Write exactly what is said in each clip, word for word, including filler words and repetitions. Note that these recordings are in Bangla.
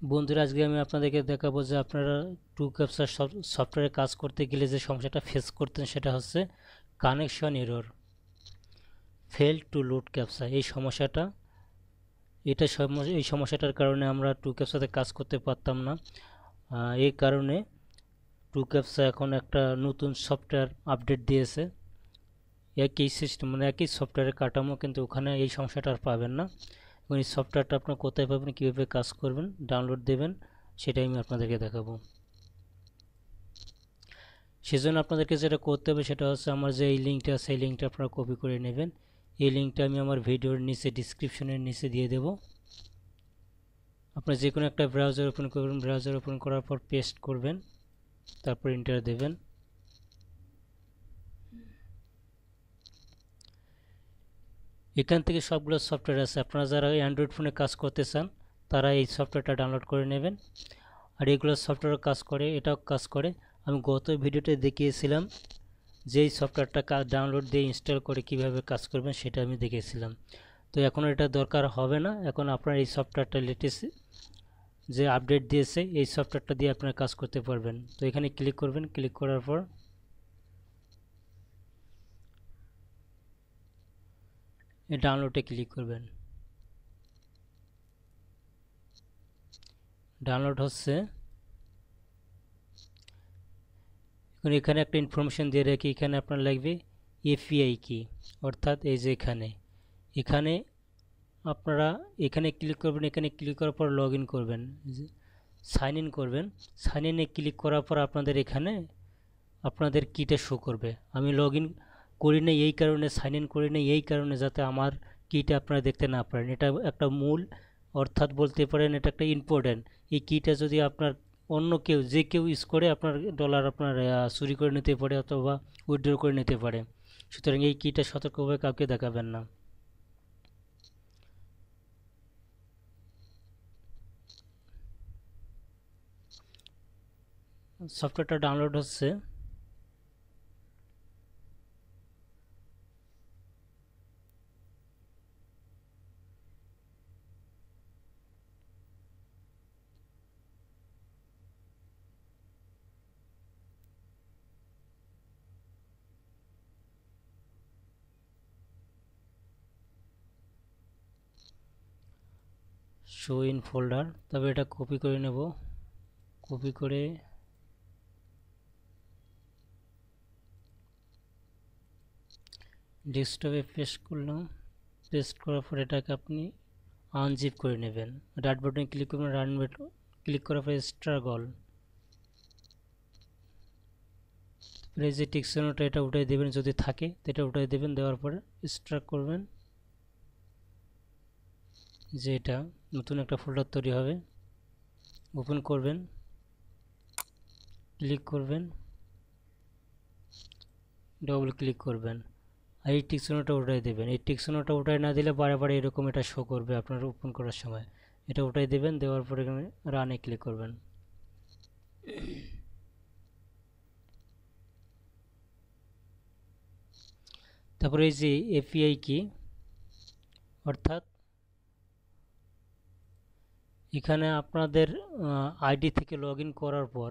বন্ধুরা, আজকে আমি আপনাদেরকে দেখাবো যে আপনারা টু ক্যাপচার সফটওয়্যারে কাজ করতে গেলে যে সমস্যাটা ফেস করতেন সেটা হচ্ছে connection error, fail to load captcha. এই সমস্যাটা এটা সমস্যা এই সমস্যাটার কারণে আমরা টু ক্যাপচাতে কাজ করতে পারতাম না। এই কারণে টু ক্যাপচা এখন একটা নতুন সফটওয়্যার আপডেট দিয়েছে। একই সিস্টেম মানে একই সফটওয়্যারের কাঠামো, কিন্তু ওখানে এই সমস্যাটা আর পাবেন না। এবং এই সফটওয়্যারটা আপনার কোথায় পাবেন, কীভাবে কাজ করবেন, ডাউনলোড দেবেন, সেটাই আমি আপনাদেরকে দেখাবো। সেজন্য আপনাদেরকে যেটা করতে হবে সেটা হচ্ছে আমার যে এই লিঙ্কটা আছে এই লিঙ্কটা আপনারা কপি করে নেবেন। এই লিঙ্কটা আমি আমার ভিডিওর নিচে ডিসক্রিপশনের নিচে দিয়ে দেব। আপনারা যে কোনো একটা ব্রাউজার ওপেন করবেন, ব্রাউজার ওপেন করার পর পেস্ট করবেন, তারপর এন্টার দেবেন। এখান থেকে সবগুলো সফটওয়্যার আছে। আপনারা যারা অ্যান্ড্রয়েড ফোনে কাজ করতে চান তারা এই সফটওয়্যারটা ডাউনলোড করে নেবেন। আর এগুলো সফটওয়্যার কাজ করে, এটাও কাজ করে। আমি গত ভিডিওতে দেখিয়েছিলাম যে এই সফটওয়্যারটা ডাউনলোড দিয়ে ইনস্টল করে কিভাবে কাজ করবেন সেটা আমি দেখিয়েছিলাম। তো এখন এটা দরকার হবে না। এখন আপনার এই সফটওয়্যারটা লেটেস্ট যে আপডেট দিয়েছে এই সফটওয়্যারটা দিয়ে আপনারা কাজ করতে পারবেন। তো এখানে ক্লিক করবেন, ক্লিক করার পর এই ডাউনলোডে ক্লিক করবেন। ডাউনলোড হচ্ছে। এখন এখানে একটা ইনফরমেশন দিয়ে রাখি, এখানে আপনার লাগবে এপিআই কি, অর্থাৎ এই যে এখানে এখানে আপনারা এখানে ক্লিক করবেন। এখানে ক্লিক করার পর লগ ইন করবেন, সাইন ইন করবেন। সাইন ইনে ক্লিক করার পর আপনাদের এখানে আপনাদের কিটা শো করবে। আমি লগ ইন করি না এই কারণে, সাইন ইন করি না এই কারণে যাতে আমার কিটা আপনারা দেখতে না পারেন। এটা একটা মূল, অর্থাৎ বলতে পারেন এটা একটা ইম্পর্টেন্ট। এই কিটা যদি আপনার অন্য কেউ যে কেউ ইউজ করে আপনার ডলার আপনার চুরি করে নিতে পারে অথবা উইথড্র করে নিতে পারে। সুতরাং এই কিটা সতর্কভাবে কাউকে দেখাবেন না। সফটওয়্যারটা ডাউনলোড হচ্ছে। শো ইন ফোল্ডার, তবে এটা কপি করে নেব। কপি করে ডেস্কটপে পেস্ট করলাম। পেস্ট করার পর এটাকে আপনি আনজিপ করে নেবেন। রাইট বাটনে ক্লিক করবেন, রান ক্লিক করার পর স্ট্রাগল, এই যে টিকসনটা এটা উঠাই দেবেন, যদি থাকে এটা উঠাই দেবেন। দেওয়ার পরে স্ট্রাক করবেন, যে এটা নতুন একটা ফোল্ডার তৈরি হবে। ওপেন করবেন, ক্লিক করবেন, ডবল ক্লিক করবেন, আর এই টিকসনটা উঠাই দেবেন। এই টিকসনটা উঠাই না দিলে বারে বারে এরকম এটা শো করবে আপনার ওপেন করার সময়। এটা উঠাই দেবেন, দেওয়ার পরে এখানে রানে ক্লিক করবেন। তারপরে এই যে এপিআই কি, অর্থাৎ এখানে আপনাদের আইডি থেকে লগ ইন করার পর,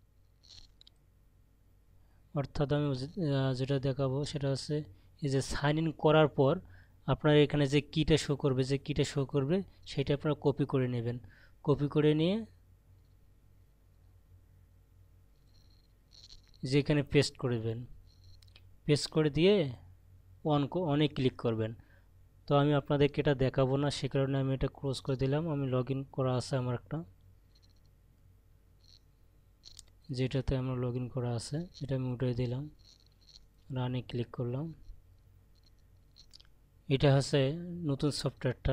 অর্থাৎ আমি যেটা দেখাবো সেটা হচ্ছে এই যে সাইন ইন করার পর আপনার এখানে যে কিটা শো করবে, যে কিটা শো করবে সেটা আপনারা কপি করে নেবেন। কপি করে নিয়ে যে এখানে পেস্ট করবেন, পেস্ট করে দিয়ে অন অনে ক্লিক করবেন। তো আমি আপনাদেরকে এটা দেখাবো না, সে কারণে আমি এটা ক্লোজ করে দিলাম। আমি লগ ইন করা আছে আমার একটা, যেটাতে আমার লগ ইন করা আছে এটা আমি উঠিয়ে দিলাম, রানে ক্লিক করলাম। এটা হচ্ছে নতুন সফটওয়্যারটা।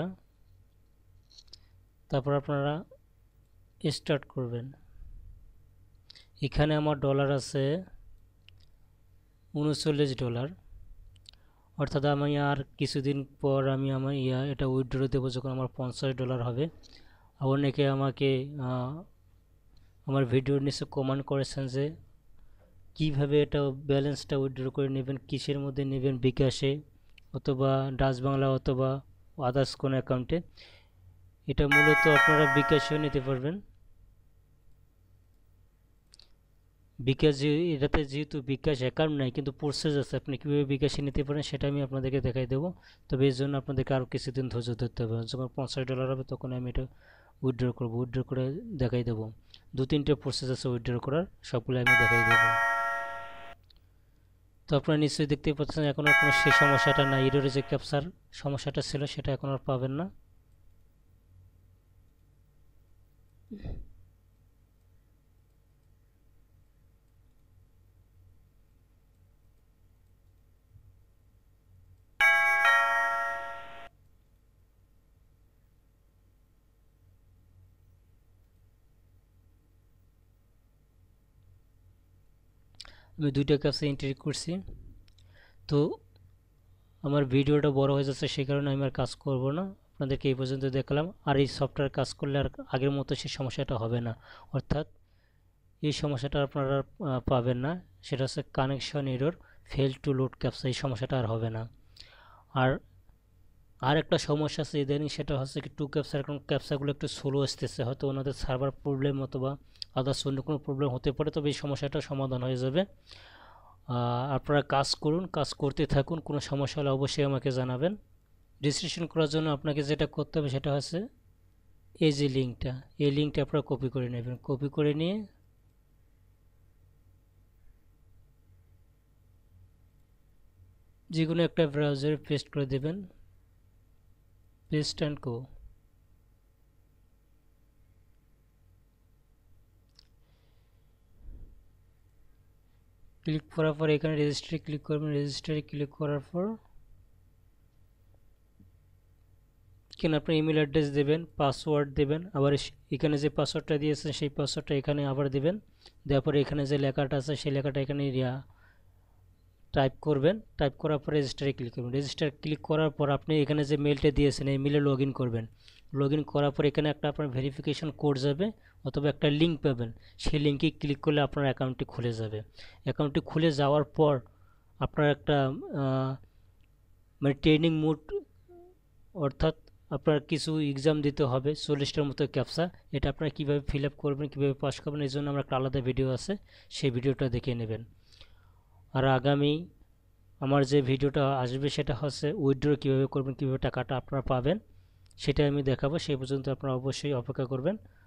তারপর আপনারা স্টার্ট করবেন। এখানে আমার ডলার আছে উনচল্লিশ ডলার, অর্থাৎ আমি আর কিছুদিন পর আমি আমার ইয়া এটা উইথড্র দেবো যখন আমার পঞ্চাশ ডলার হবে। অনেকে আমাকে আমার ভিডিওর নিচে কমেন্ট করেছেন যে কিভাবে এটা ব্যালেন্সটা উইথড্র করে নেবেন, কিসের মধ্যে নেবেন, বিকাশে অথবা ডাচ বাংলা অথবা আদার্স কোনো অ্যাকাউন্টে। এটা মূলত আপনারা বিকাশেও নিতে পারবেন। বিকাশ যে এটাতে যেহেতু বিকাশ অ্যাকাউন্ট নাই কিন্তু প্রসেস আছে, আপনি কীভাবে বিকাশে নিতে পারেন সেটা আমি আপনাদেরকে দেখাই দেবো। তবে এর জন্য আপনাদেরকে আরও কিছুদিন ধৈর্য ধরতে হবে। যখন পঞ্চাশ ডলার হবে তখন আমি এটা উইথড্র করবো, উইথড্র করে দেখাই দেবো। দু তিনটে প্রসেস আছে উইথড্র করার, সবগুলো আমি দেখাই দেবো। তো আপনারা নিশ্চয়ই দেখতে পাচ্ছেন এখন আর কোনো সেই সমস্যাটা নাই, এররে যে ক্যাপচার সমস্যাটা ছিল সেটা এখন আর পাবেন না। আমি দুইটা ক্যাপচা এন্ট্রি করছি। তো আমার ভিডিওটা বড় হয়ে যাচ্ছে, সেই কারণে আমি আর কাজ করব না, আপনাদেরকে এই পর্যন্ত দেখালাম। আর এই সফটওয়্যার কাজ করলে আর আগের মতো সেই সমস্যাটা হবে না, অর্থাৎ এই সমস্যাটা আপনারা পাবেন না। সেটা হচ্ছে connection error, fail to load captcha, এই সমস্যাটা আর হবে না। আর আর একটা সমস্যা আছে ইদানিং, সেটা হচ্ছে কি টু ক্যাপচার এখন ক্যাপচাগুলো একটু স্লো আসতেছে, হয়তো ওনাদের সার্ভার প্রবলেম অথবা আদার্স অন্য কোনো প্রবলেম হতে পারে, তবে এই সমস্যাটা সমাধান হয়ে যাবে। আপনারা কাজ করুন, কাজ করতে থাকুন, কোনো সমস্যা হলে অবশ্যই আমাকে জানাবেন। রেজিস্ট্রেশন করার জন্য আপনাকে যেটা করতে হবে সেটা হচ্ছে এই যে লিঙ্কটা, এই লিঙ্কটা আপনারা কপি করে নেবেন। কপি করে নিয়ে যে কোনো একটা ব্রাউজারে পেস্ট করে দেবেন, পেস্ট অ্যান্ড গো। ক্লিক করার পর এখানে রেজিস্টারে ক্লিক করবেন। রেজিস্টারে ক্লিক করার পর এখানে আপনার ইমেল অ্যাড্রেস দেবেন, পাসওয়ার্ড দেবেন, আবার এখানে যে পাসওয়ার্ডটা দিয়েছেন সেই পাসওয়ার্ডটা এখানে আবার দেবেন। দেওয়ার পরে এখানে যে লেখাটা আছে সেই লেখাটা এখানে টাইপ করবেন। টাইপ করার পর রেজিস্টারে ক্লিক করবেন। রেজিস্টার ক্লিক করার পর আপনি এখানে যে মেলটা দিয়েছেন এই মেলে লগ ইন করবেন। লগ ইন করার পর এখানে একটা আপনার ভেরিফিকেশন কোড যাবে অথবা একটা লিঙ্ক পাবেন, সেই লিঙ্কে ক্লিক করলে আপনার অ্যাকাউন্টটি খুলে যাবে। অ্যাকাউন্টটি খুলে যাওয়ার পর আপনার একটা মানে ট্রেনিং মোড, অর্থাৎ আপনার কিছু এক্সাম দিতে হবে, চল্লিশটার মতো ক্যাপচা। এটা আপনারা কীভাবে ফিল আপ করবেন, কীভাবে পাস করবেন, এই জন্য আমার একটা আলাদা ভিডিও আছে, সেই ভিডিওটা দেখে নেবেন। আর আগামী আমার যে ভিডিওটা আসবে সেটা হচ্ছে উইথড্র কীভাবে করবেন, কীভাবে টাকাটা আপনারা পাবেন সেটা আমি দেখাবো। সেই পর্যন্ত আপনারা অবশ্যই অপেক্ষা করবেন।